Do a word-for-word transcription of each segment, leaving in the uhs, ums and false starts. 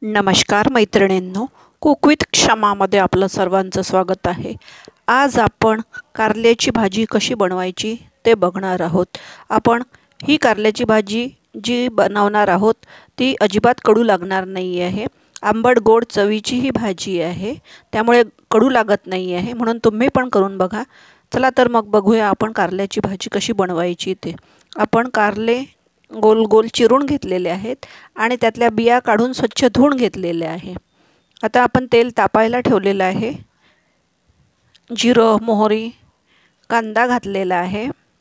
नमस्कार मैत्रिणींनो, cook with क्षमामध्ये आपलं सर्वांचं स्वागत आहे। आज आपण कारल्याची भाजी कशी बनवायची ते बघणार आहोत। आपण ही कारल्याची भाजी जी बनवणार आहोत ती अजिबात कडू लागणार नाही आहे। आंबट गोड चवीची ही भाजी आहे, त्यामुळे कडू लागत नाही आहे, म्हणून तुम्ही पण करून बघा। चला तर मग बघूया आपण कारल्याची भाजी कशी बनवायची ते। आपण कारले गोल गोल चिरून घेतलेले आहेत आणि त्यातल्या बिया काढून स्वच्छ धुवून घेतलेले आहे। आता आपण तेल तापायला ठेवलेलं आहे। जिरं, मोहरी, कांदा घातलेला आहे।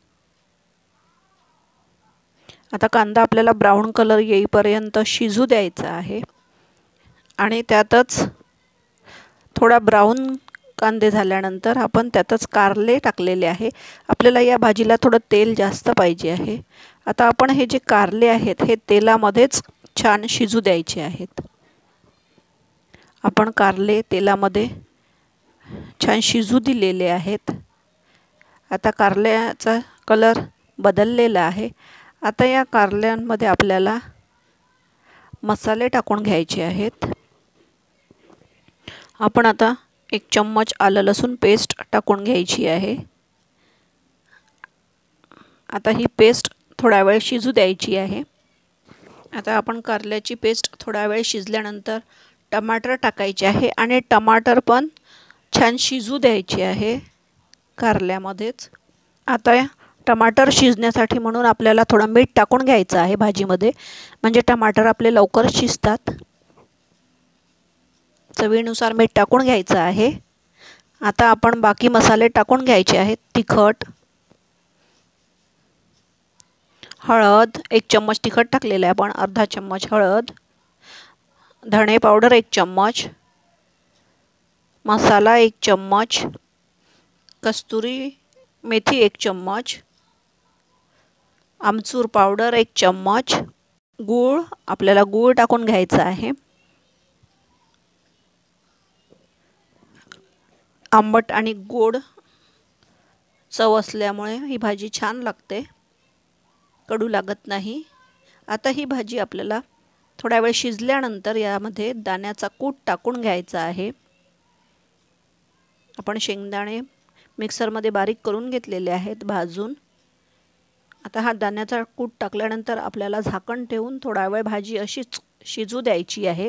आता कांदा आपल्याला ब्राऊन कलर येईपर्यंत शिजू द्यायचा आहे आणि त्यातच थोडा ब्राऊन कांदे झाल्यानंतर आपण त्यातच कारले टाकलेले आहे। आपल्याला या भाजीला थोडं तेल जास्त पाहिजे आहे। आता आपण हे जे कारले आहेत हे तेलामध्येच छान शिजू द्यायचे आहेत। आपण कारले तेलामध्ये छान शिजू दिलेले आहेत। आता कारल्याचा कलर बदललेला आहे। आता या कारल्यांमध्ये आपल्याला मसाले टाकून घ्यायचे आहेत। आपण आता एक चम्मच आलं लसूण पेस्ट टाकून घ्यायची आहे। आता ही पेस्ट थोडा वेळ शिजू द्यायची आहे। आता आपण कारल्याची पेस्ट थोडा वेळ शिजल्यानंतर टमाटर टाकायचे आहे आणि टमाटर पण छान शिजू द्यायचे आहे कारल्यामध्येच। आता टमाटर शिजण्यासाठी म्हणून आपल्याला थोडं मीठ टाकून घ्यायचं आहे भाजीमध्ये, म्हणजे टमाटर आपले लवकर शिजतात। चवीनुसार मीठ टाकून घ्यायचं आहे। आता आपण बाकी मसाले टाकून घ्यायचे आहेत। तिखट, हळद, एक चम्मच तिखट टाकलेलं आहे आपण, अर्धा चम्मच हळद, धणे पावडर एक चम्मच, मसाला एक चम्मच, कस्तुरी मेथी एक चम्मच, आमचूर पावडर एक चम्मच, गूळ, आपल्याला गूळ टाकून घ्यायचा आहे। आंबट आणि गोड चव असल्यामुळे ही भाजी छान लागते, कडू लागत नाही। आता ही भाजी आपल्याला थोडा वेळ शिजल्यानंतर यामध्ये दाण्याचा कूट टाकून घ्यायचा आहे। आपण शेंगदाणे मिक्सरमध्ये बारीक करून घेतलेले आहेत भाजून। आता हा दाण्याचा कूट टाकल्यानंतर आपल्याला झाकण ठेवून थोडा वेळ भाजी अशीच शिजू द्यायची आहे।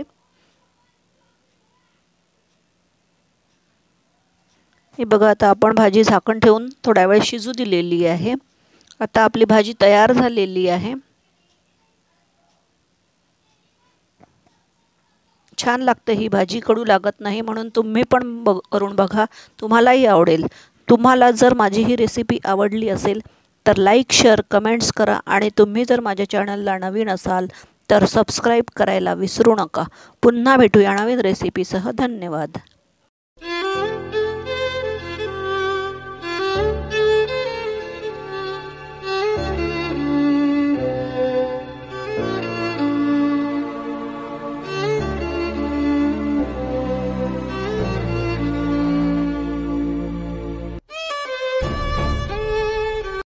हे बघा, आता आपण भाजी झाकण ठेवून थोडा वेळ शिजू दिलेली आहे। आता आपली भाजी तयार झालेली आहे। छान लागते ही भाजी, कडू लागत नाही, म्हणून तुम्ही पण करून बघा, तुम्हालाही आवडेल। तुम्हाला जर माझी ही रेसिपी आवडली असेल तर लाईक, शेअर, कमेंट्स करा आणि तुम्ही जर माझ्या चॅनलला नवीन असाल तर सबस्क्राईब करायला विसरू नका। पुन्हा भेटूया नवीन रेसिपीसह। धन्यवाद।